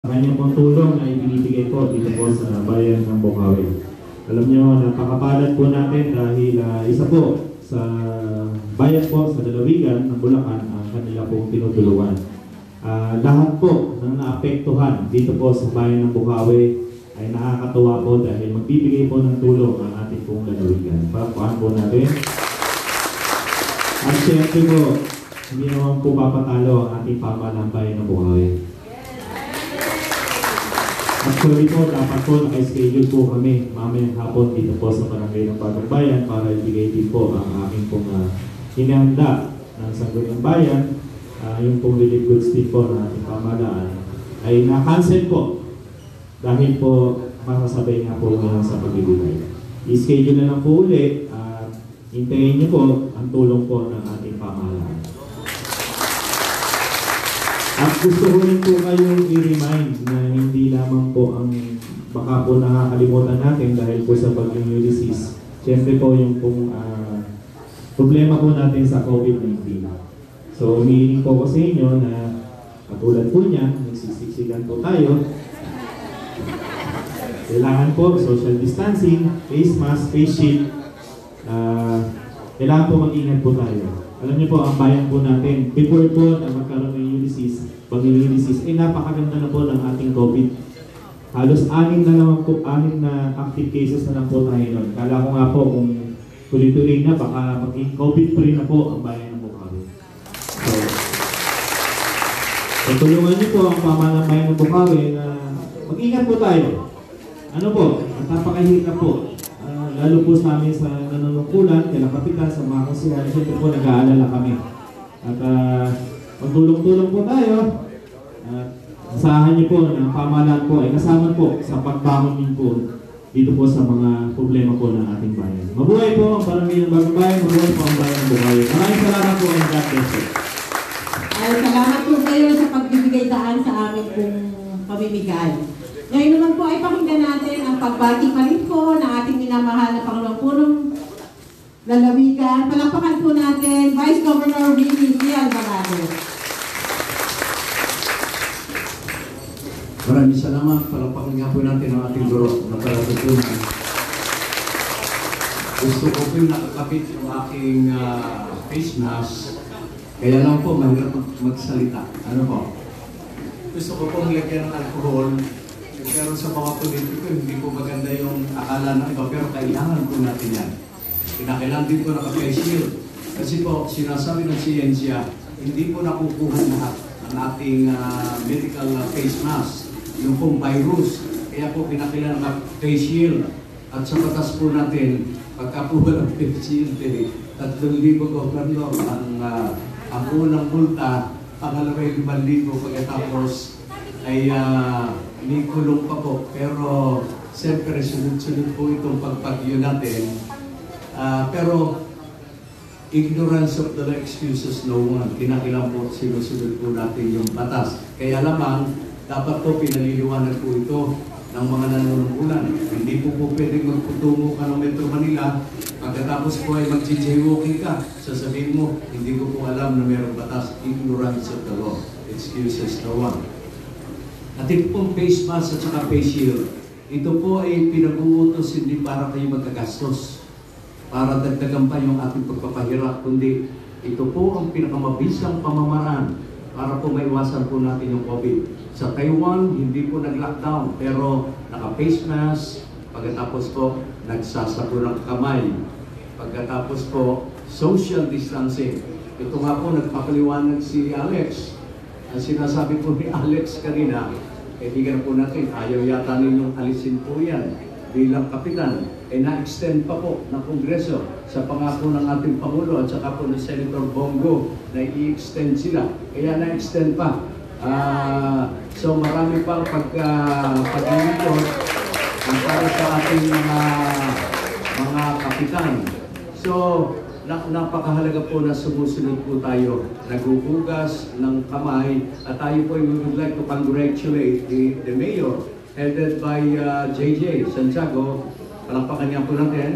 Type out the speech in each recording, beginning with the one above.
Kanyang pong tulong na ibinibigay po dito po sa bayan ng Bukawi. Alam nyo, napakapalad po natin dahil isa po sa bayan po sa Lalawigan ng Bulacan ang kanila pong tinutulungan. Lahat po ng naapektuhan dito po sa bayan ng Bukawi ay nakakatuwa po dahil magbibigay po ng tulong ang ating pong Lalawigan. Pakuhaan po natin. At syempre po, hindi naman po papatalo ang ating pamahalang bayan ng Bukawi. Actually po, dapat po naka-schedule po kami mamayang hapon dito po sa Barangay ng Bagong Bayan para ibigay din po ang aming pong hinahanda ng Sangguniang Bayan. Yung pong relief goods din po na ating pamahalaan ay na-cancel po dahil po masasabay nga po ngayon sa pagbibigay. I-schedule na lang po ulit at hintayin niyo po ang tulong po ng ating pamahalaan. At gusto ko rin po kayong i-remind na hindi lamang po ang baka po nakakalimutan natin dahil po sa bagyong Ulysses. Siyempre po yung pong problema po natin sa COVID-19. So umiiling po ko sa inyo na katulad po niya, nagsisiksikan po tayo. Kailangan po social distancing, face mask, face shield. Kailangan po mag-ingat po tayo. Alam niyo po, ang bayan po natin, before po na magkaroon ng Ulysses, bagyong Ulysses, napakaganda na po ng ating COVID. Halos 6 na active cases na lang po tayo nun. Kala ko nga po kung tuloy-tuloy na, baka maging COVID-free na po ang bayan ng Bukawi. So tulungan niyo po ang pamahalang bayan ng Bukawi na mag-ingat po tayo. Ano po, at napakahirap po. Lalo po sa amin sa nanunungkulan, kailang kapitan, sa mga kasihan, siyempre po nag-aalala kami. At magtulong-tulong po tayo. Asahan niyo po na pamahalaan po ay kasama po sa pagbangon din po dito po sa mga problema po ng ating bayan. Mabuhay po ang Barangay ng Bagong Bayan, mabuhay po ang bayan ng Bukawi. Maraming salamat po ang God bless you. Ay, salamat po kayo sa pagbibigay daan sa amin kung pamimigay. Ngayon naman po ay pakinggan natin ang pagbati pa rin po na ating minamahal na Pangulong-Punong Lalawigan. Palakpakan po natin Vice Governor Willie C. Alvarado. Maraming salamat. Palakpakan nga po natin ang ating guro na palatutunan. Gusto ko po yung nakakapit yung aking face mask. Kaya lang po, mahirap magsalita. Ano po? Gusto ko pong lagyan ng alcohol. Pero sa mga politiko, hindi po maganda yung akala ng iba, pero kailangan po natin yan. Kinakailangan din po naka-face shield. Kasi po, sinasabi ng siyensya, hindi po nakukuha lahat ng ating medical face mask, yung pong virus. Kaya po, kinakailangan naka-face shield. At sa batas po natin, pagka po walang face shield, 3,000 gobernador ang unang multa, pangalawa 5,000 pagkatapos ay may kulong pa po, pero siyempre sunod-sunod po itong pagpagyo natin. Pero ignorance of the excuses no one. Kinakailangan po sinusunod po natin yung batas. Kaya lamang, dapat po pinaliliwanag po ito ng mga nanunungkulan. Hindi po pwedeng magputungo ka ng Metro Manila, pagkatapos po ay mag-jaywalking ka. Sasabihin mo, hindi ko po alam na mayroong batas. Ignorance of the law. Excuses no one. At ito pong face mask at saka face shield, ito po ay pinag-uutos hindi para kayo magkagastos, para dagdagan pa yung ating pagpapahirap, kundi ito po ang pinakamabisang pamamaraan para po maiwasan po natin yung COVID. Sa Taiwan, hindi po nag-lockdown, pero naka-face mask, pagkatapos po nagsasako ng kamay, pagkatapos po social distancing. Ito nga po nagpapaliwanag si Alex. Ang sinasabi po ni Alex kanina, kaibigan po natin, ayaw yata ninyong alisin po yan bilang kapitan. Na-extend pa po ng Kongreso sa pangako ng ating Pangulo at saka po ni Senator Bongo na i-extend sila. Kaya na-extend pa. So marami pang pag-iikot para sa ating mga kapitan. So, napakahalaga po na sumusunod po tayo, naguhugas ng kamay, at tayo po we would like to congratulate the mayor headed by JJ Santiago. Palakpakan niya po natin.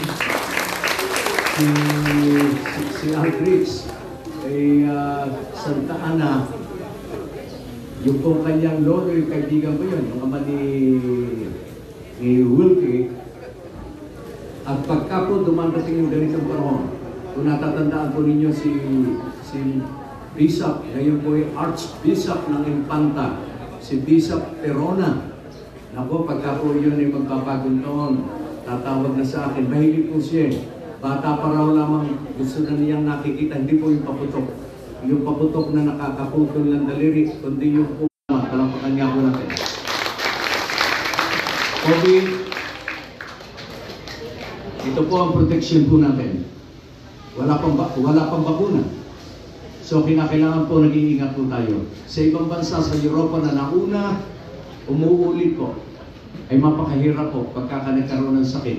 Si Aldrich ay Santa Ana yung pong kanyang lolo, yung kaibigan ko yun, yung ama ni Wilkie. At pagka po dumandating yung ganitong panahon, kung natatandaan po ninyo si Bishop, ngayon po yung Archbishop ng Infanta, si Bishop Perona. Naku, pagka po yun ay magpapagod noon, tatawag na sa akin, mahilig po siya. Bata pa raw lamang gusto na niyang nakikita, hindi po yung paputok. Yung paputok na nakakaputol ng daliri, kundi yung po, talampakan niya po natin. COVID, ito po ang protection po natin. Wala pang bakuna. So kinakailangan po nag-iingat po tayo. Sa ibang bansa sa Europa na nauna, umuulit po, ay mapakahirap po pagka nagkaroon ng sakit.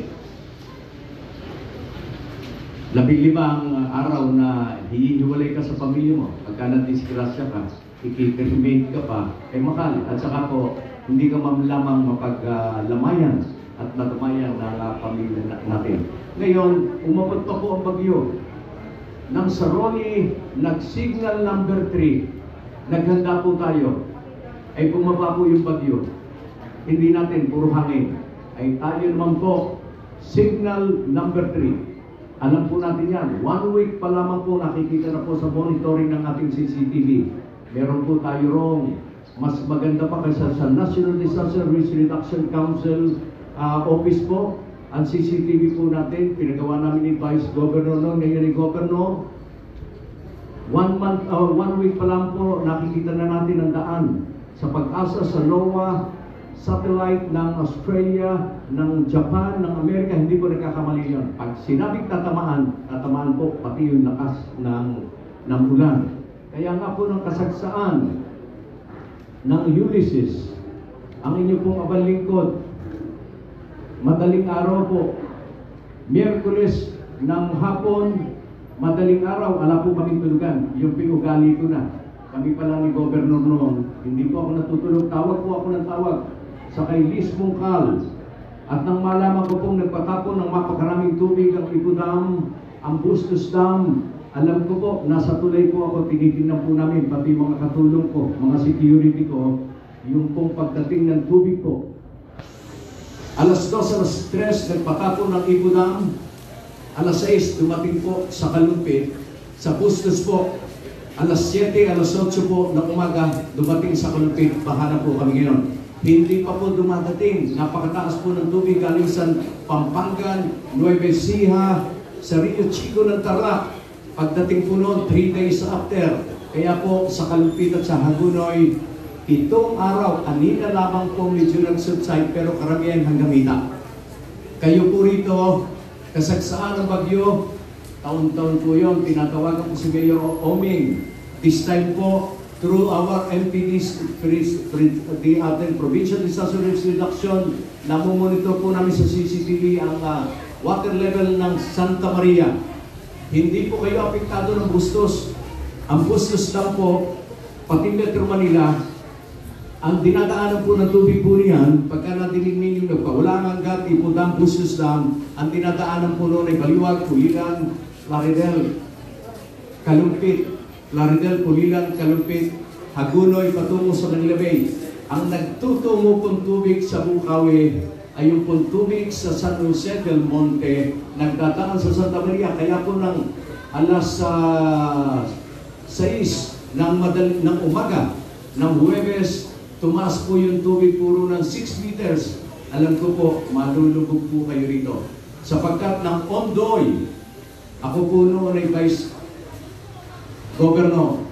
15 araw na hihiwalay ka sa pamilya mo, pagka nadisgrasya ka, ikikremate ka pa, ay makal. At saka po, hindi ka lamang mapaglamayan at matamayan ng pamilya natin. Ngayon, umabot pa po ang bagyo. Nang Saroni, nag-signal number 3, naghanda po tayo, ay bumaba po yung bagyo. Hindi natin puro hangin. Ay tayo naman po, signal number 3. Alam po natin yan. 1 week pa lamang po nakikita na po sa monitoring ng ating CCTV. Meron po tayo rong mas maganda pa kaysa sa National Disaster Risk Reduction Council office po. Ang CCTV po natin, pinagawa namin ni Vice Governor noon, ngayon ni Governor. 1 week pa lang po, nakikita na natin ang daan sa pag-asa sa NOAA, satellite ng Australia, ng Japan, ng Amerika, hindi po nagkakamali yun. Pag sinabing tatamaan po pati yung lakas ng ulan. Kaya nga po ng kasagsaan ng Ulysses, ang inyo pong abang lingkod, madaling araw po, Miyerkules ng hapon, madaling araw, ala po kaming tulugan. Yung pinugali ko na. Kami pala ni Governor noon, hindi po ako natutulog. Tawag po ako ng tawag sa kay Liz Mungkal. At nang malaman ko pong nagpatapon ng mapakaraming tubig ang Ibu Dam, ang Bustos Dam, alam ko po, nasa tulay po ako, tinitingnan po namin, pati mga katulong ko, mga security ko, yung pong pagdating ng tubig po. Alas 2, alas 3, nagpatapon ng Ibu Dam. Alas 6, dumating po sa Kalumpit. Sa Bustos po, alas 7, alas 8 po ng umaga, dumating sa Kalumpit. Bahala po kami ngayon. Hindi pa po dumadating. Napakataas po ng tubig galing sa Pampangan, Nueva Ecija, sa Rio Chico ng Tarlac. Pagdating po noon, 3 days after. Kaya po sa Kalumpit at sa Hagunoy, 7 araw, anina lamang po medyo nag-subside, pero karamihan hanggang hita. Kayo po rito, kasagsaan ng bagyo, taon-taon po yun, tinatawagan po si Mayor Oming. This time po, through our MPDs, the ating Provincial Disaster Risk Reduction, namumonitor po namin sa CCTV ang water level ng Santa Maria. Hindi po kayo apektado ng Bustos. Ang Bustos lang po, pati Metro Manila, ang dinadaanan po ng tubig po niyan, pagka nadinig ninyo nagpawala ng gat, Ibu Dam, Bustos Dam, ang dinadaanan po noon ay Baliwag, Pulilan, Laridel, Kalumpit, Laridel, Pulilan, Kalumpit, Hagunoy, patungo sa Manila Bay. Ang nagtutungo pong tubig sa Bukawi ay yung pong tubig sa San Jose del Monte, nagdadaan sa Santa Maria. Kaya po ng alas 6 ng umaga, ng Huwebes, tumaas po yung tubig puro ng 6 meters. Alam ko po, malulubog po kayo rito. Sapagkat ng Ondoy, ako po noon ay Vice Governor.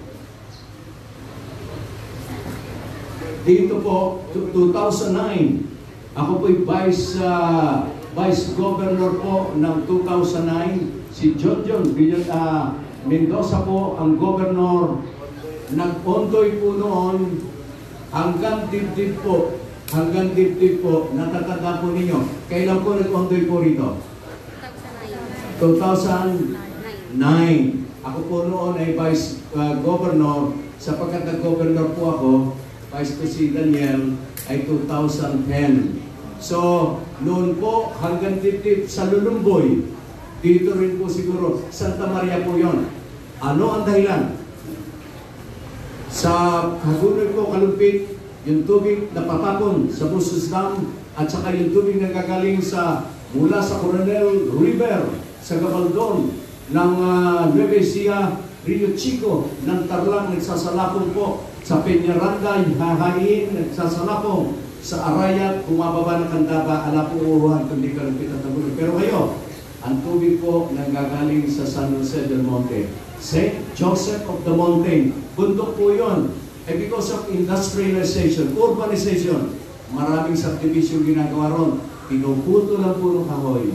Dito po, 2009, ako po ay Vice Governor po ng 2009. Si John Mendoza po ang Governor. Nag-Ondoy po noon, hanggang dibdib po, natatanda po ninyo. Kailan po nag-Ondoy po rito? 2009. Ako po noon ay Vice Governor. Sapagkat nag-Governor po ako, Vice President Daniel, ay 2010. So, noon po, hanggang dibdib sa Lulumboy, dito rin po siguro, Santa Maria po yon. Ano ang dahilan? Sa Hagunoy po, Kalumpit, yung tubig na patapon sa Busos Dam at saka yung tubig na gagaling mula sa Coronel River sa Gabaldon ng Nueva Ecija, Rio Chico, ng Tarlac, nagsasalapong po sa Peñaranda, Hahain, nagsasalapong sa Arayat, bumababa ng Candaba, Alapuuhan, kundi Kalumpit at Hagunoy. Pero kayo, ang tubig po nanggagaling sa San Jose del Monte, St. Joseph of the Mountain. Bundok po yun. Because of industrialization, urbanization, maraming subdivision ginagawa ron. Pinuputo lang po ng kahoy.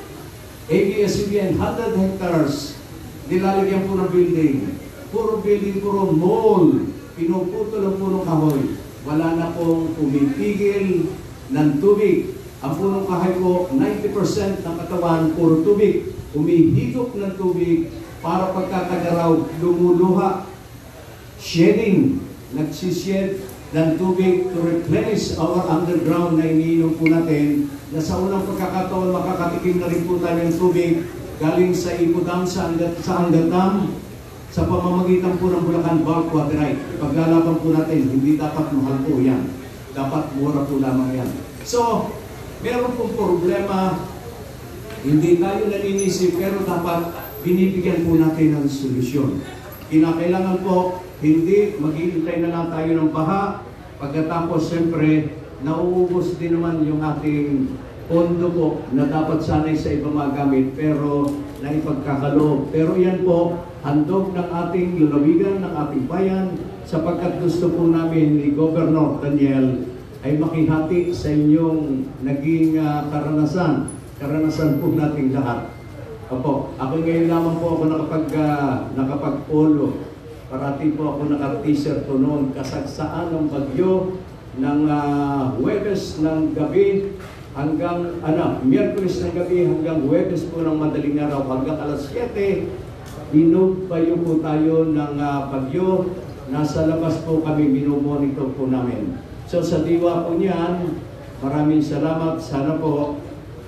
ABS-CBN, 100 hectares, nilalagyan po ng building. Puro building, puro mall. Pinuputo lang po ng kahoy. Wala na pong pumipigil ng tubig. Ang punong kahoy po, 90% ng katawan, puro tubig. Umihigop ng tubig para pagkakagaraw, lumuluha. Shedding, nagsished ng tubig to replenish our underground na iniinom po natin, na sa unang pagkakataon makakatikim na rin po tayo ng tubig galing sa Ipo Dam, sa Angat Dam, sa pamamagitan po ng Bulacan Bulk Water Right. Paglalaban po natin, hindi dapat mahal po yan. Dapat mura po lamang yan. So, meron pong problema, hindi tayo naninisip, pero dapat binibigyan po natin ng solusyon. Kinakailangan po, hindi maghihintay na lang tayo ng baha. Pagkatapos, siyempre, nauubos din naman yung ating pondo po na dapat sanay sa ibang mga gamit, pero naipagkakaloob. Pero yan po, handog ng ating lalawigan, ng ating bayan, sapagkat gusto po namin ni Governor Daniel ay makihati sa inyong naging karanasan po nating lahat. Opo, ako ngayon lamang po ako nakapag-polo. Parati po ako naka-t-shirt po noon, kasagsaan ng bagyo ng Huwebes ng gabi hanggang, Miyerkules ng gabi hanggang Huwebes po ng madaling araw hanggang alas 7, binugbayo po tayo ng bagyo. Nasa labas po kami, minomonitor po namin. So sa diwa po niyan, maraming salamat. Sana po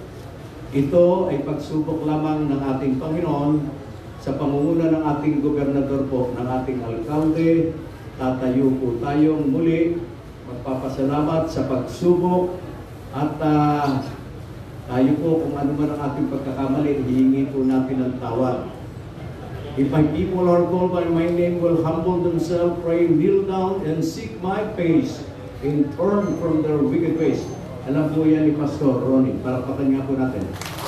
ito ay pagsubok lamang ng ating Panginoon sa pangunguna ng ating gobernador po, ng ating alkalde. Tatayo po tayong muli, magpapasalamat sa pagsubok at tayo po kung ano man ang ating pagkakamali, hihingi po natin ang tawad. If my people are called by my name will humble themselves, pray, kneel down, and seek my face, and turn from their wicked ways. Alam po yan ni Pastor Ronnie, para pakanya po natin.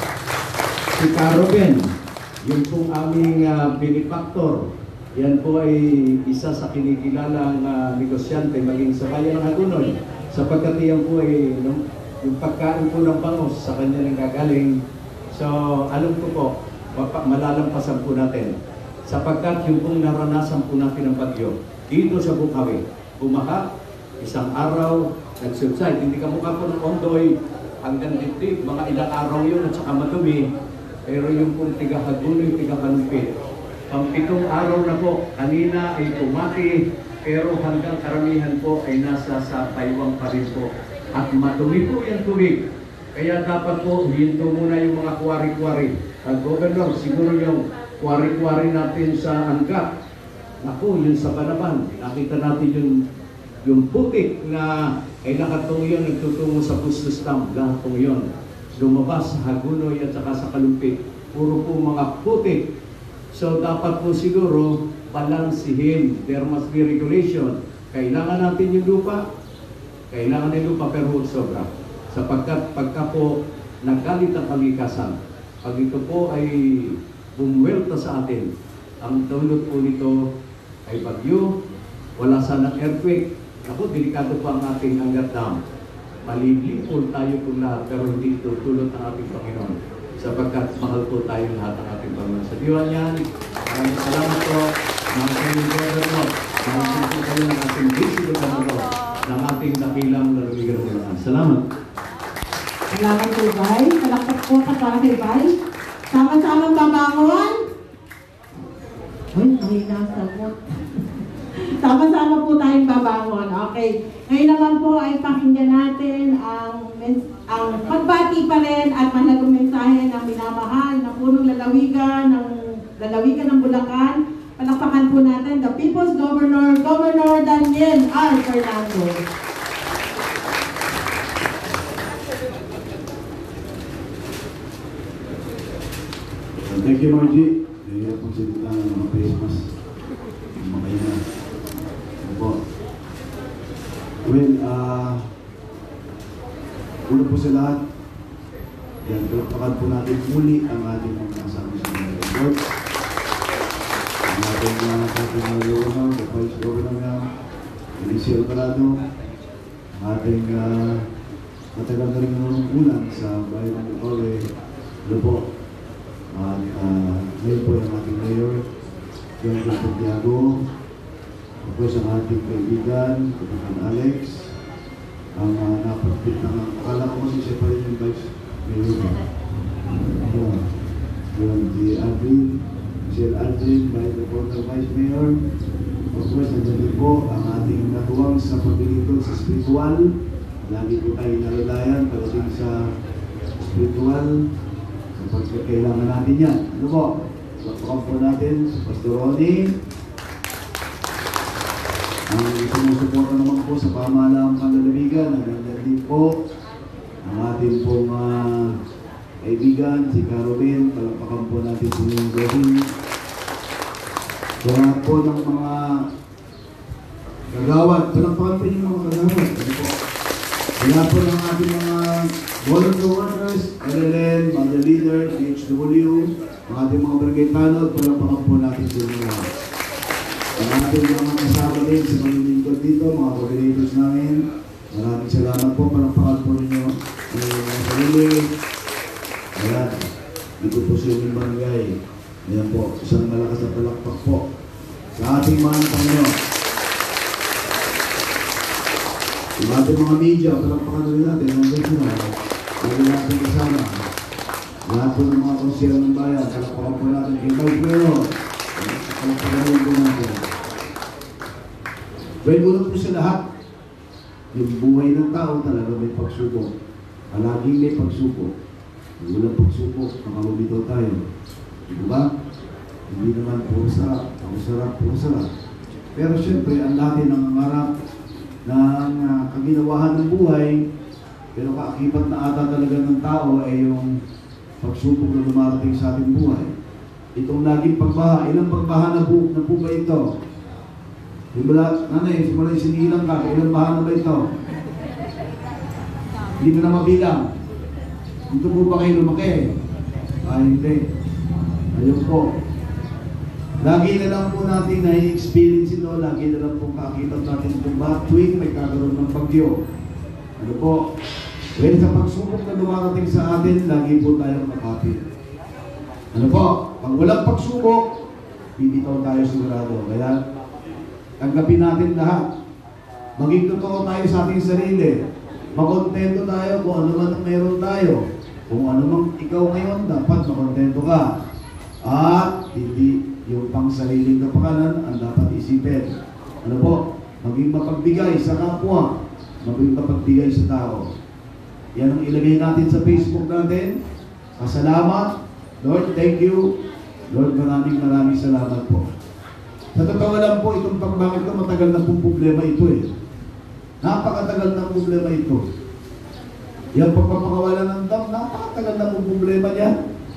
Si Caroben, yung pong aming benefactor, yan po ay isa sa kinikilalang negosyante maging sa bayan ng Hagunoy, sapagkat yan po ay yung pagkain po ng bangos sa kanya nang gagaling. So alam ko po, malalampasan po natin, sapagkat yung pong naranasan po natin ng bagyo dito sa Bukawi, bumaha, isang araw, nag-subside, hindi ka mukha po ng Ondoy hanggang dito, mga ilang araw yun at saka matumi. Pero yung pong tiga-Hagunoy, tiga-Kalumpit, pang-pitong araw na po, kanina ay tumati, pero hanggang karamihan po ay nasa sa paywang pa rin po. At matumi po yung tubig. Kaya dapat po, hinto muna yung mga kuwari-kuwari. Governor, siguro yung kuwari-kuwari natin sa Angat. Naku, yun sa Banaban. Nakita natin yung putik na ay nakatungo yun, nagtutungo sa Busos Dam. Lahat po yun. Lumabas sa Hagunoy at saka sa Kalumpit. Puro po mga putik. So dapat po siguro balansihin. There must be regulation. Kailangan natin yung lupa. Kailangan yung lupa pero huwag sobra. Sapagkat pagka po naggalit ang kalikasan, pag ito po ay bumuwelta sa atin, ang dulot po nito ay bagyo, wala sanang earthquake. Ako, delikado pa ang ating Angat Dam. Malilipol tayo po lahat, pero hindi tutulot ang ating Panginoon. Sapagkat mahal po tayo lahat ng ating Panginoon. Sa diwa niyan, maraming salamat po. Maraming Governor. Maraming po kayo ng ating Visible Governor ng ating dakilang lalawigan ng Bulacan. Salamat. Salamat po, Bay. Palakpak po ka para kay Bay. Sama-samang babangon. Uy, mahina ang sabot. Sama-sama po tayong babangon. Okay. Ngayon naman po ay pakinggan natin ang pagbati pa rin at mahalagang mensahe ng minamahal na punong lalawigan ng Bulacan. Palakpakan po natin the People's Governor, Governor Daniel R. Fernando. Thank you, Margie. Kaya pong salita ng mga Christmas. Mamaya na. Ano po? Well, una po sa lahat, yan, palakpakan po natin muli ang ating mga kasama sa mga report. Ang ating governor, the vice governor na, Eliseo Alvarado, ang ating matagal na rin nanunungkulan sa bayan ng Bukawi. Ano po? At ngayon po yung ating mayor, John Santiago, tapos ang ating kaibigan, Kapitan Alex, ang napagpit ng akala ko kasi siya pa rin yung vice mayor. Yun, si Aldrin, Michelle Aldrin, the former vice mayor. Of course, nandiyan po ang ating natuwang sa paglilingkod sa spiritual. Lagi po tayo nalalayan pagdating sa spiritual. Kapag kailangan natin yan. Ano po? Pagpapang po natin sa Pastor Ronnie. Ang sumusuporta naman po sa pamahalaang panlalawigan. Nandiyan din po ang ating pong kaibigan, si Carolyn. Palakpakan po natin sa inyong gawin. Kaya po ng mga kagawad. Palakpakan po yung mga kagawad. Ano po? Kaya po ng ating mga volunteer workers, LLN, mga leader, PHW, ang ating mga barangay-tanod, palakpakan po natin sa mga. Ang ating mga kasama din sa manlilingkod dito, mga coordinators namin, maraming salamat po, palakpakan po ninyo ang mga sarili. Ayan, dito po sa inyong barangay. Ayan po, isang malakas na palakpak po sa ating mga Panginoon. Yung ating mga media, palakpakan rin natin, nandiyan sila. Lagi natin kasama. Lahat po ng mga konsero ng bayan, palakpakan po natin kay Vice Mayor. Palakpakan rin po natin. Well, unang po sa lahat, yung buhay ng tao talaga may pagsubok. Palaging may pagsubok. Kung walang pagsubok, makamabitaw tayo. Diba ba? Hindi naman po sa sarap. Pero syempre, ang lahat ng nangangarap ng kaginawahan ng buhay, pero kaakibat na ata talaga ng tao ay yung pagsubok na lumarating sa ating buhay. Itong laging pagbaha, ilang pagbaha na po ba ito? Simula yung sinilang ka, ilang baha na ba ito? Hindi mo na mabilang. Dito po ba kayo lumaki? Hindi. Ayun po. Lagi na lang po natin na-experience ito, lagi na lang po kakitan natin kung ba tuwing may kakaroon ng bagyo. Ano po? Well, sa pagsubok na dumarating sa atin, lagi po tayong makapit. Ano po? Pag walang pagsubok, bibitaw tayo sigurado. Kaya, tanggapin natin lahat. Maging totoo tayo sa ating sarili. Makontento tayo kung ano man ang meron tayo. Kung ano man ikaw ngayon, dapat makontento ka. At hindi yung pang sariling kapakanan ang dapat isipin. Ano po? Maging mapagbigay sa kapwa. Maging mapagbigay sa tao. Yan ang ilagay natin sa Facebook natin. Pasalamat. Lord, thank you. Lord, maraming salamat po. Sa totoo lang po, itong pagbangit ko, matagal na pong problema ito eh. Napakatagal na problema ito. Yung pagpapakawalan ng dam, napakatagal na pong problema niya.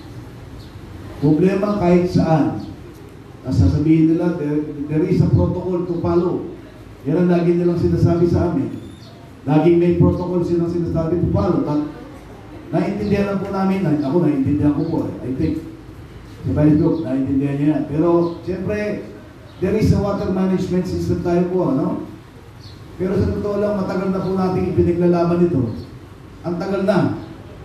Problema kahit saan. Sasabihin nila, there is a protocol to follow. Yan ang lagi nilang sinasabi sa amin. Laging may protocol silang sinasabi to follow. Naintindihan lang po namin, ako naintindihan ko po. I think, sa Facebook, naintindihan niya yan. Pero, siyempre, there is a water management system tayo po, ano? Pero sa totoo lang, matagal na po natin ipinaglalaban ito. Ang tagal na.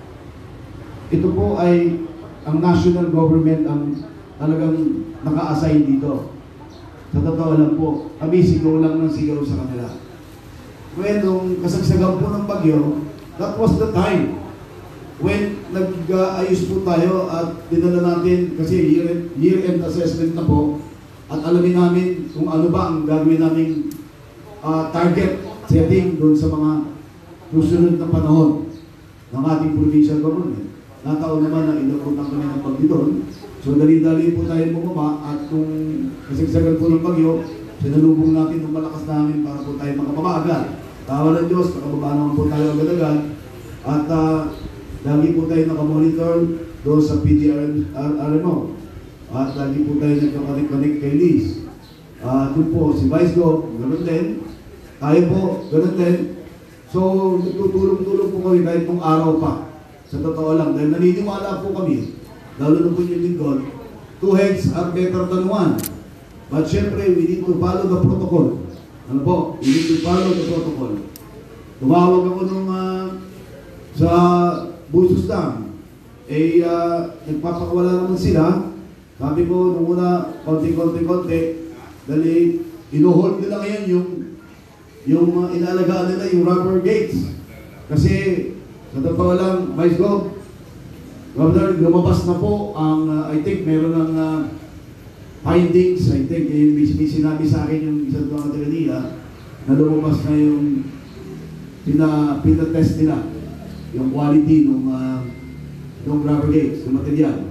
Ito po ay ang national government ang talagang naka-assign dito. Sa totoo lang po, kami sigaw lang ng sigaw sa kanila. When nung kasagsagan po ng bagyo, that was the time when nag-ayos po tayo at dinala natin, kasi year-end assessment na po, at alamin namin kung ano ba ang gagawin naming target setting doon sa mga susunod na panahon ng ating provincial government. Nataon naman na inabutan kami ng pagdi doon. So dali-dali po tayo bumaba at kung kasagsagan po ng bagyo, sinalubong natin ng malakas namin para po tayo makababa agad. Tawa ng Diyos, nakababa naman po tayo agad-agad. At lagi po tayo nakamonitor doon sa PDRMO. At lagi po tayo nagkakanik-kanik kay Liz. Doon po si Vice Gov, ganoon din. Tayo po, ganoon din. So, nagtutulong-tulong po kami kahit kung araw pa. Sa totoo lang, dahil naniniwala po kami, lalo na po yung lingkod, 2 heads are better than 1. But syempre, we need to follow the protocol. Ano po? We need to follow the protocol. Tumawag ako nung sa Busos Dam. Nagpapakawala naman sila. Sabi ko, nung una, konti. Dali, inuhold nila ngayon yung inaalagaan nila, yung rubber gates. Kasi, sa totoo lang, Vice Gov, Governor, lumabas na po ang, I think, meron ng findings, I think, may sinabi sa akin yung isang mga taga-nila na lumabas na yung pinatest nila, yung quality ng rubber gates, ng material.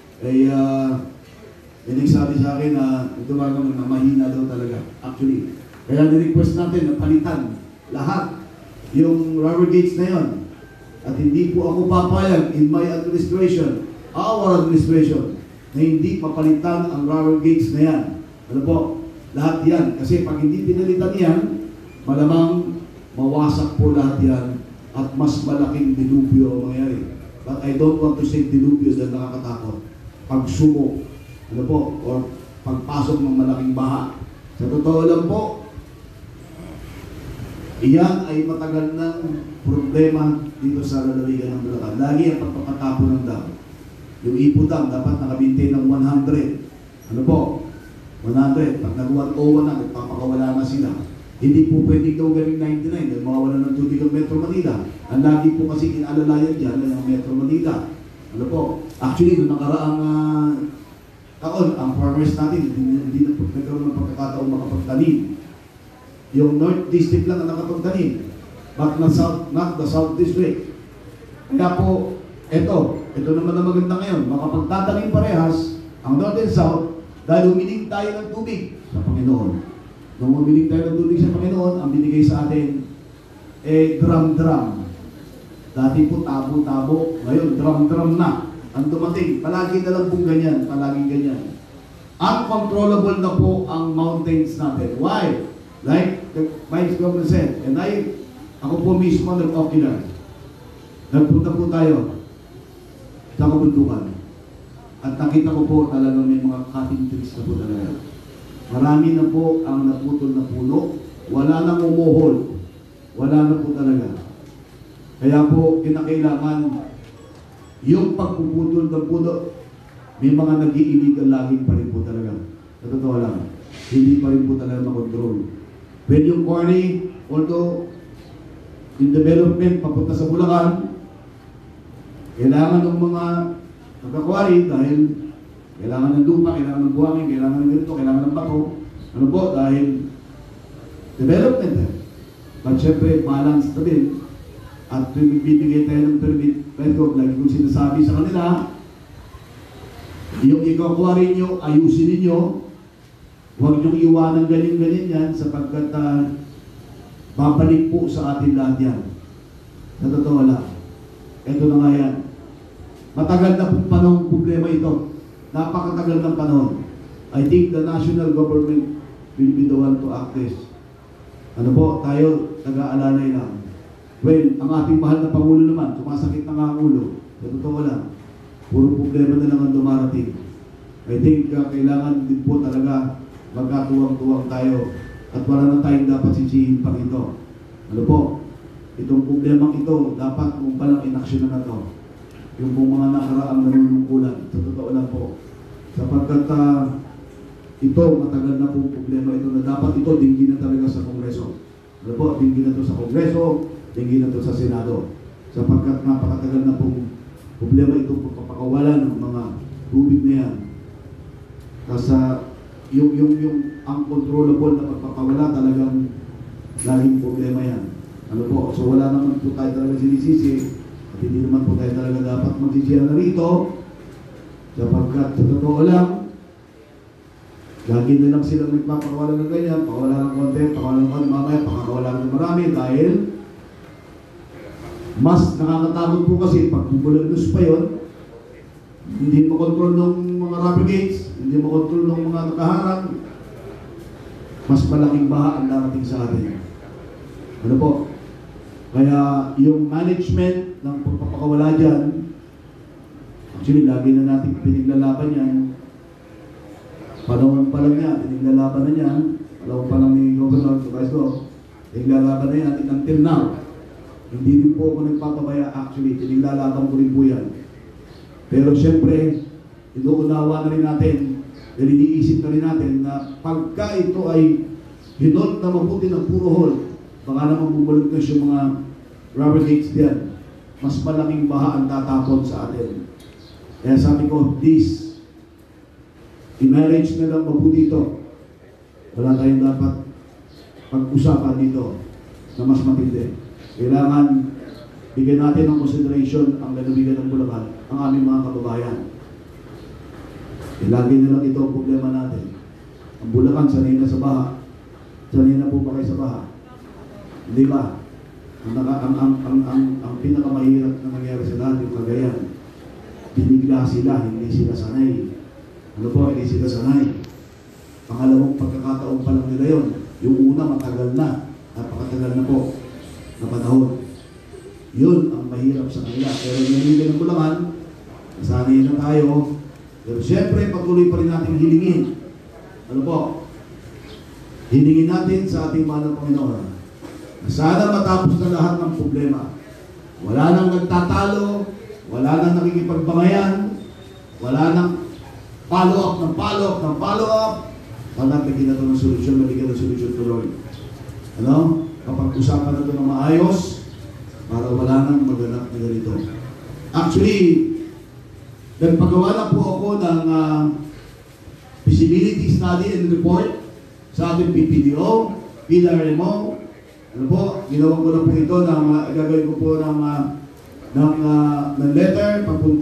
Nagsabi sa akin na ito ba naman na mahina daw talaga, actually. Kaya nirequest natin na palitan lahat yung rubber gates na yon. At hindi po ako papayag in my administration, our administration, na hindi papalitan ang rubber gates na yan. Ano po? Lahat yan. Kasi pag hindi pinalitan yan, malamang mawasak po lahat yan at mas malaking dilubyo ang mangyari. But I don't want to say dilubyo dahil nakakatakot. Pagsumo, ano po, or pagpasok ng malaking baha. Sa totoo lang po, iyan ay matagal ng problema dito sa lalawigan ng Bulacan. Lagi ang pagpapatapo ng dam. Yung Ipo Dam dapat nakabintay ng 100. Ano po? 100. Pag nag-101 na, nagpapakawala na sila. Hindi po pwede daw galing 99 dahil mawawala ng tubig ang Metro Manila. Ang lagi po kasi inalalayan dyan ay ang Metro Manila. Ano po? Actually, noong nakaraang taon, ang farmers natin, hindi na nagkaroon ng pagkakataon makapagtanim. Yung North District lang ang nakapagtanim, but not the South District. Kaya po, ito naman ang maganda ngayon, makapagtatanim parehas ang North and South dahil humiling tayo ng tubig sa Panginoon. Nung humiling tayo ng tubig sa Panginoon, ang binigay sa atin, drum-drum. Dati po tabo-tabo, ngayon drum-drum na. Ang dumating, palagi na lang pong ganyan, palagi ganyan. Uncontrollable na po ang mountains natin. Why? Like the Vice Governor said, and ako po mismo nag-ocular. Nagpunta po tayo sa kabundukan. At nakita ko po talagang may mga cutting trees na po talaga. Marami na po ang naputol na puno. Wala nang umuhol. Wala na po talaga. Kaya po, kinakailangan yung pagpuputol ng puno, may mga nag-i-illegal laging pa rin po talaga. Sa totoo lang, hindi pa rin po talaga makontrol. When yung quarry, although in development, papunta sa Bulacan, kailangan ng mga pagka-quarry dahil kailangan ng lupa, kailangan ng buhangin, kailangan ng ganito, kailangan ng bato. Ano po? Dahil development eh. But syempre, balance na din. At bibigay tayo ng permit, pero lagi kong sinasabi sa kanila, yung ikaw-quarry nyo, ayusin ninyo. Huwag niyong iwanan ganyan-ganyan yan sapagkat babalik po sa atin lahat yan. Sa totoo lang. Ito na nga yan. Matagal na pong panahon problema ito. Napakatagal ng panahon. I think the national government will be the one to act this. Ano po, tayo taga-alalay lang. Well, ang ating mahal na Pangulo naman, sumasakit na nga ang ulo. Sa totoo lang. Puro problema na lang ang dumarating. I think kailangan din po talaga magkatuwang-tuwang tayo at wala na tayong dapat sisihin pang ito. Ano po? Itong problemang ito, dapat kung palang inaksyon na to. Yung pong mga nakaraang nanunungkulan. Sa totoo lang po. Sapagkat ito, matagal na pong problema ito na dapat ito dinggin na talaga sa Kongreso. Ano po? Dinggin na to sa Kongreso, dinggin na to sa Senado. Sapagkat napakatagal na pong problema itong pagpapakawalan ng mga tubig na yan. Kasi yung uncontrollable na pagpapawala talagang laging problema yan. Ano po? So wala naman po tayo talaga sinisisi at hindi naman po tayo talaga dapat magsisiyan na rito. Sapagkat sa totoo lang, lagi na lang silang nagpapakawala ng ganyan, pakawala ng konti, pakawala ng konti, mamaya pakakawala ng marami dahil mas nakakatakot po kasi pag bubulagnos pa yun, hindi mo kontrol ng mga rubber gates, hindi mo kontrol ng mga nakaharang, mas malaking baha ang darating sa atin. Ano po? Kaya yung management ng pagpapakawala dyan, actually lagi na natin piniglalaban yan. Panahon pa lang yan, piniglalaban na yan. Panahon pa lang ni Governor Tocayo, piniglalaban na yan until now. Hindi rin po ako nagpapabaya actually, piniglalaban ko rin po yan. Pero siyempre, inuunawa na rin natin, dahil iniisip na rin natin na pagka ito ay hinot na mabuti ng puro hole, baka naman bumulog na yung mga rubber gates diyan. Mas malaking baha ang tatapon sa atin. Kaya sabi ko, please, i-manage na lang mabuti ito. Wala tayong dapat pag-usapan dito na mas matindi. Kailangan bigyan natin ng consideration ang lalawigan ng Bulacan, ang aming mga kababayan. Lagi na lang ito ang problema natin. Ang Bulacan, sanay na sa baha. Sanay na po ba kayo sa baha? Hindi ba? Ang pinakamahirap na nangyari sa lahat, yung Cagayan, binigla sila, hindi sila sanay. Ano po, hindi sila sanay. Pangalawang pagkakataon pa lang nila yun. Yung una, matagal na. Napakatagal na po na panahon. Yun ang mahirap sa kanila. Pero nililigan ng Bulacan, nasanay na tayo. Pero siyempre, patuloy pa rin natin hilingin. Ano po? Hilingin natin sa ating mahal na Panginoon. Sana matapos na lahat ng problema. Wala nang nagtatalo, wala nang nakikipagbangayan, wala nang follow-up ng follow-up ng follow-up. Panapigin na ito ng solusyon, mabigyan ng solusyon tuloy. Ano? Kapag usapan na ito ng maayos, para wala nang maganap na ganito. Actually, nagpagawa na po ako ng feasibility study and report sa ating PPDO, PRMO. Ano po, ginawa ko na po ito ng gagawin ko po ng letter papunta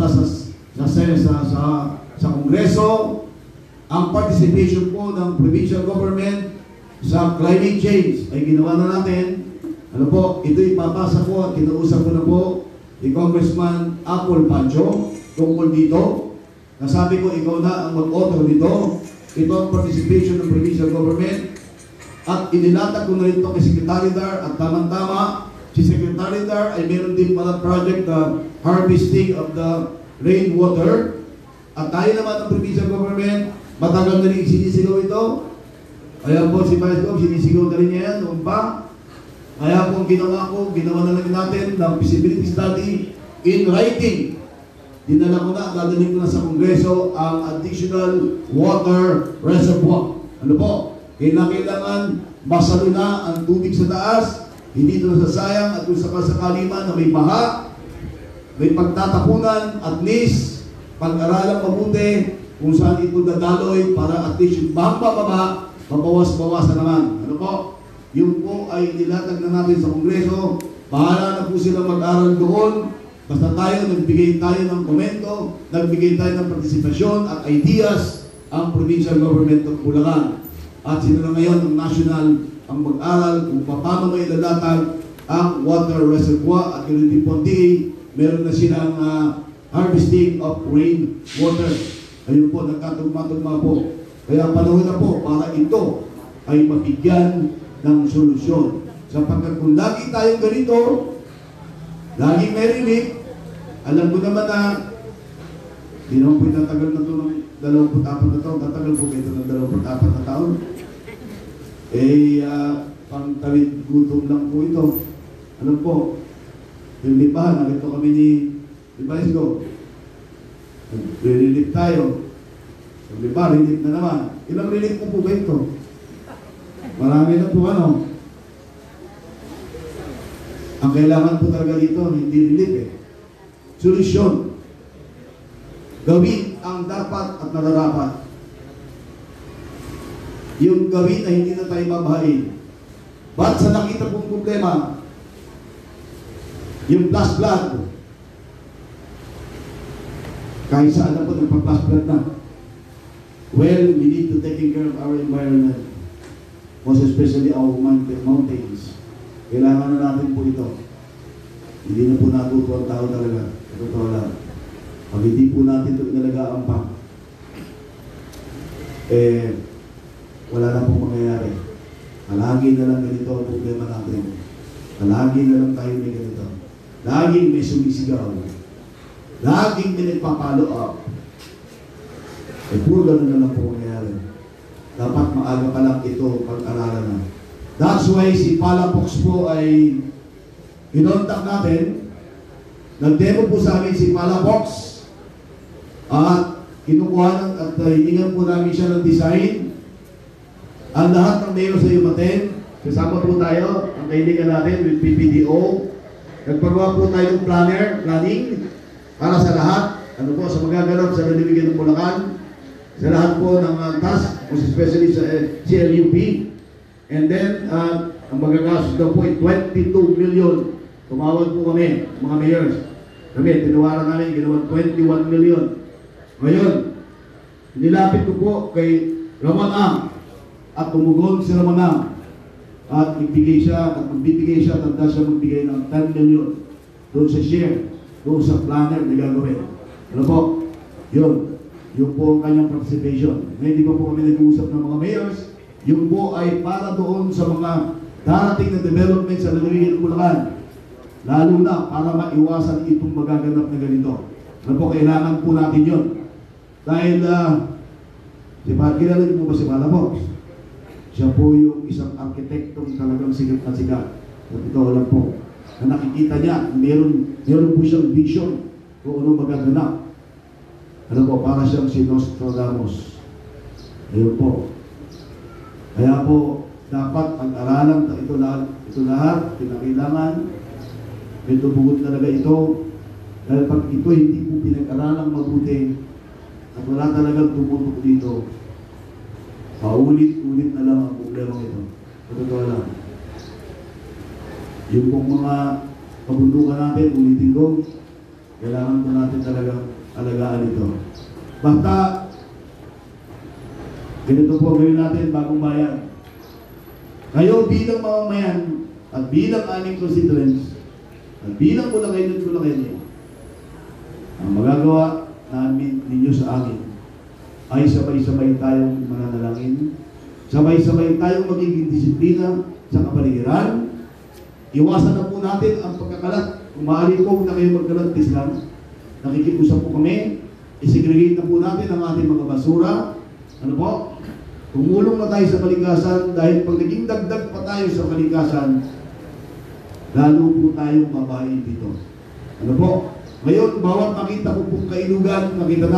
sa Kongreso. Ang participation po ng provincial government sa climate change ay ginawa na natin. Ano po, ito ipapasa ko at kinausap ko na po ni Congressman Apple Pancho tungkol dito. Nasabi ko, ikaw na ang mag-author dito. Ito ang participation ng provincial government. At inilatag ko na rin ito kay Secretary Dar at tamang-tama, si Secretary Dar ay meron din pala project na harvesting of the rainwater. At tayo naman ang provincial government, matagal na rin sinisigaw ito. Kaya po si Vice Gov, sinisigaw na rin niya yan noon pa. Kaya po ginawa na lang natin ng feasibility study in writing. Dinala ko na, dadalhin ko na sa Kongreso ang additional water reservoir. Ano po? Kailangan masalo na ang tubig sa taas, hindi ito nasasayang at kung sakasakali man na may baha, may pagtatapunan, at least pag-aralang mabuti kung saan ito dadaloy para at least yung bahang bababa, mabawas-bawasan naman. Ano po? Yung po ay nilatag na natin sa Kongreso, bahala na po silang mag-aral doon, basta tayo, nagbigay tayo ng komento, nagbigay tayo ng partisipasyon at ideas ang provincial government ng Bulacan. At sino na ngayon ang national ang mag-aral kung paano may ilalatag ang water reservoir at yun din po meron na silang harvesting of rain water. Ayun po, nagkatugma-tugma po. Kaya panahon na po para ito ay mabigyan ng solusyon. Sapagkat kung lagi tayong ganito, laging may relief, alam ko naman na hindi naman po itatagal na ito ng 24 na taon. Tatagal po ito ng 24 na taon. Pang-tawid gutom lang po ito. Ano po? Yung lipahan, nalito kami ni Vice Gov. Nag-relief tayo. Yung lipa, relief na naman. Ilang relief po ba ito? Marami na po ano. Ang kailangan po talaga dito, hindi relief solusyon. Gawin ang dapat at nararapat. Yung gawin na hindi na tayo babahain. Ba't sa nakita pong problema, yung plus blood, Kahit saan na po, nagpa-plus na. Well, we need to take care of our environment. Most especially our mountains. Kailangan na natin po ito. Hindi na po natuto ang tao talaga. Totoo lang. Pag hindi po natin ito inalagaan pa, wala na pong mangyayari. Palagi na lang ganito ang problema natin. Palagi na lang tayo may ganito. Laging may sumisigaw. Laging may nagpa-follow up. Puro ganun na lang po mangyayari. Dapat maaga pa lang ito pag-aralan na. That's why si Palafox po ay kinontak natin. Nag-demo po sa amin si Palafox at kinukuha at hiningan po namin siya ng design. Ang lahat ng mayor sa Yumaten, kasama po tayo, ang kailangan natin with PPDO. Nagpagawa po tayo ng planning para sa lahat, ano po, sa magaganap sa lalawigan ng Bulacan, sa lahat po ng task, especially sa CLUP. And then, ang magagastos daw po ay 22 million. Tumawag po kami, mga mayors. Kami, tinuwaran namin, ginawa 21 million. Ngayon, nilapit ko po kay Ramon Ang at tumugon si Ramon Ang at magbibigay siya at siya magbigay ng 10 million doon sa share, doon sa planner na gagawin. Ano po? Yun po ang kanyang participation. Ngayon, di pa po kami nag-uusap ng mga mayors. Yun po ay para doon sa mga darating na development sa lalawigan ng Bulacan. Lalo na para maiwasan itong magaganap na ganito. Ano po, kailangan po natin yun. Dahil, kilala niyo po ba si Palafox? Siya po yung isang arkitektong talagang sikat na sikat. At ito lang po, na nakikita niya, meron po siyang vision kung ano magaganap. Ano po, para siyang si Nostradamus. Ayun po. Kaya po, dapat pag-aralan ito lahat, kinakailangan, ito bugot talaga ito. Dahil pag ito hindi po pinag-aralang mabuti, at wala talagang tumutok dito, paulit-ulit na lang ang problema ito. Totoo lang. Yung pong mga pabundukan natin, ulitin ko, kailangan po natin talagang alagaan ito. Basta, ganito po gawin natin, bagong bayan. Kayo bilang mamamayan at bilang aming constituents at bilang Bulacan, ang magagawa namin ninyo sa amin ay sabay-sabay tayong mananalangin, sabay-sabay tayong magiging disiplina sa kapaligiran. Iwasan na po natin ang pagkakalat. Kung maaari po na kayo magkalat Islam, nakikiusap po kami, isegregate na po natin ang ating mga basura. Ano po? Tumulong na tayo sa kalikasan dahil pag naging dagdag pa tayo sa kalikasan, lalo po tayong mabahin dito. Ano po? Ngayon, bawat makita ko pong kailugan, makita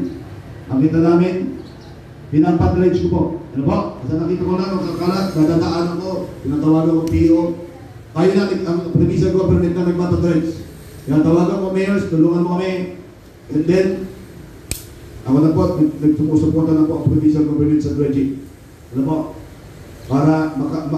namin, pinapatridge ko po. Ano po? Kasi nakita ko na, magkakalat, nadadaan ako, pinatawagan ko PO. Tayo natin, ang provincial government na nagpapatridge. Pinatawagan ko mayors, tulungan mo kami. And then, ako na po, nagsusuporta na po ang provincial government sa dredging. Ano po? Para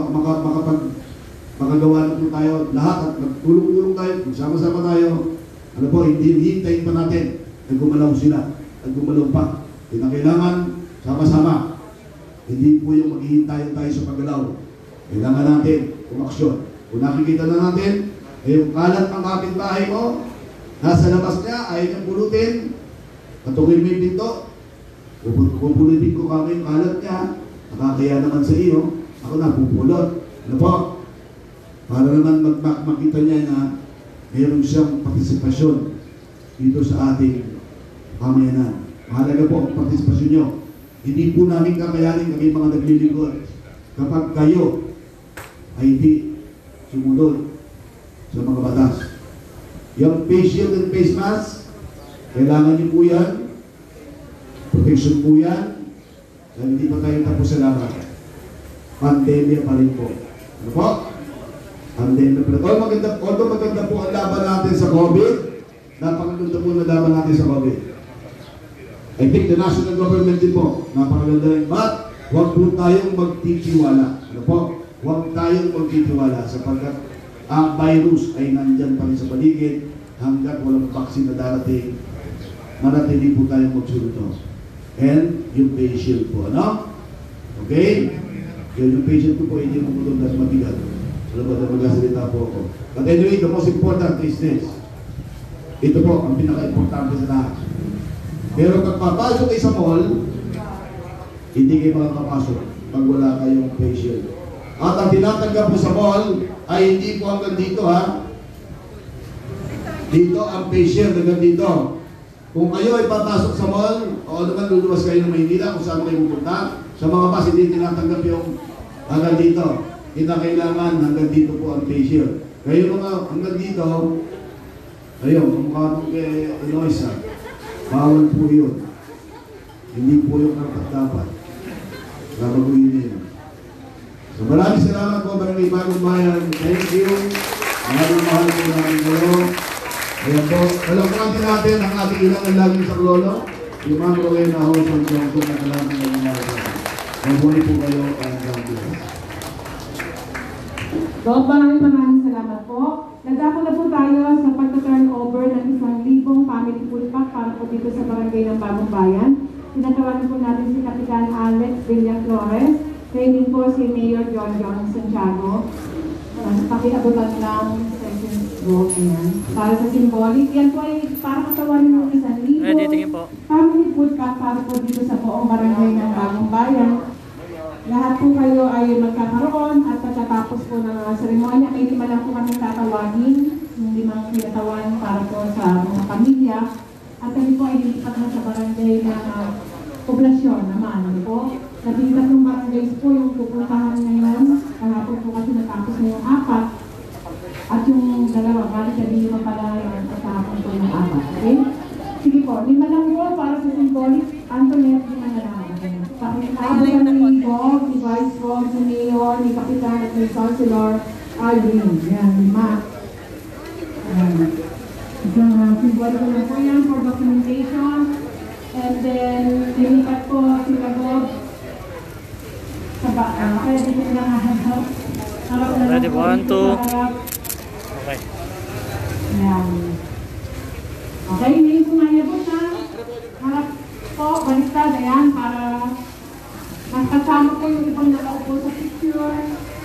makagawa na po tayo lahat at magtulong-tulong tayo, magsama-sama tayo. Ano po, hindi hintayin pa natin. Nagumalaw sila. Nagumalaw pa. Kailangan sama-sama. Hindi po yung maghihintay tayo sa paggalaw. Kailangan natin umaksyon. Kung nakikita na natin, yung kalat ng kapitbahay mo, nasa labas niya, ayaw niyang pulutin, patungin mo yung pinto, pupulutin ko kami yung kalat niya, nakakaya naman sa iyo, ako na pupulot. Ano po? Para naman makita niya na mayroon siyang partisipasyon dito sa ating pamayanan. Mahalaga po ang partisipasyon nyo. Hindi po namin kakayanin kami mga naglilingkod kapag kayo ay hindi sumunod sa mga batas. Yung face shield and face mask, kailangan nyo po yan. Protection po yan. Dahil hindi pa tayo tapos sa laban. Pandemya pa rin po. Ano po? Pandemya pa rin. Although maganda po ang laban natin sa COVID, napakaganda po ang laban natin sa COVID. I think the national government din po, napakaganda rin. But, huwag po tayong magtitiwala. Ano po? Huwag tayong magtitiwala sapagkat ang virus ay nandyan pa rin sa paligid hanggat walang vaccine na darating. manatili po tayong magsunod. And yung patient po, ano? Okay? Kaya yung patient ko po, hindi mo po dahil mabigat. Alam ba na magkasalita po ako. But anyway, the most important is this. Ito po, ang pinaka-importante sa lahat. Pero pag papasok kayo sa mall, hindi kayo makakapasok pag wala kayong patient. At ang tinatanggap po sa mall ay hindi po hanggang dito, ha? Dito ang patient hanggang dito. Kung kayo ay papasok sa mall, o naman luluwas kayo ng Maynila kung saan kayo pupunta, sa mga bus hindi tinatanggap yung hanggang dito. Kailangan hanggang dito po ang patient. Kayo mga hanggang dito, ayun, kung mukha nung kay Eloisa, bawal po yun. Hindi po yung dapat. Babaguhin niyo. So maraming salamat po Barangay Bagong Bayan. Thank you. Maraming mahal po namin kayo. Ayan po. Alam po natin ang ating ilang ang laging sa lolo. Yung mga Rowena Johnson Johnson na kalaman ng mga mabuhay po kayo ang gagawin. Rob, maraming salamat po. Nagdako na po tayo sa pagka-turn over ng 1,000 family food pack para po dito sa Barangay ng Bagong Bayan. Tinatawagan po natin si Kapitan Alex Villaflores. Training po si Mayor John Santiago. Pakiabutan ng second row yan. Para sa symbolic, yan po ay para katawanin ng 1,000 family food pack para po dito sa buong Barangay ng Bagong Bayan. Lahat po kayo ay magkakaroon at pagkatapos po ng seremonya, may lima lang po kami tatawagin, yung limang kinatawan para po sa mga pamilya. At kami po ay lilipat na sa barangay na poblasyon naman. Ano po? Nabigla pong barangays po yung pupuntahan ngayon. Kahapon po kasi natapos na yung 4. At yung dalawa, balik na din yung pala yung kahapon po yung 4. Okay? Sige po, 5 lang po para sa symbolic. Antoinette, 5 na lang. Pakikailan ni Bob, ni Vice Bob, ni Mayor, ni Kapitan at ni Councilor Alvin. Yan, 5. Isang symbolic ko na po yan for documentation. And then, nilipat po sila Bob sa baka. Kaya dito lang haharap. Ready, 1, 2. Okay. Yan. Okay, ngayon sumayabot na. Harap po, baliktad. Ayan, para mas kasama po yung ibang nakaupo sa picture.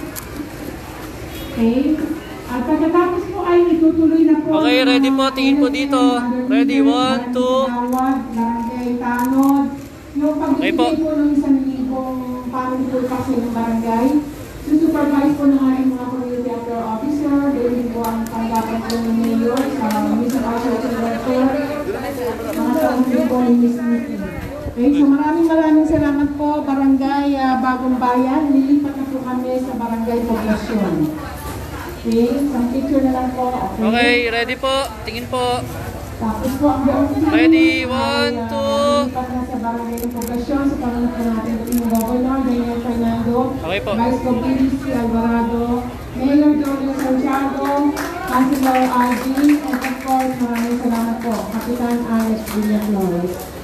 Okay. At pagkatapos po ay itutuloy na po. Okay, ready po. Tingin po dito. Ready, 1, 2. Barangay Tanod. Yung pagbibigay po ng 1,000 family food pack ng barangay. Supervise po ng ating mga community affair officer. Dahil po ang tanggapan po ng mayor sa Mr. Social Welfare. Mga sa po ni Ms. Nikki. Okay, so maraming salamat po Barangay Bagong Bayan. Nilipat na po kami sa Barangay Poblasyon. Okay, isang picture na lang po. Okay, ready po. Tingin po. Tapos po ang buong Ready, 1, 2. nilipat na sa Barangay ng Poblasyon sa pangalan po natin yung Governor Daniel Fernando, Okay po. Vice Governor C. Alvarado, Mayor John Santiago, Councilor Alvin, and of course maraming salamat po Kapitan Alex Villaflores.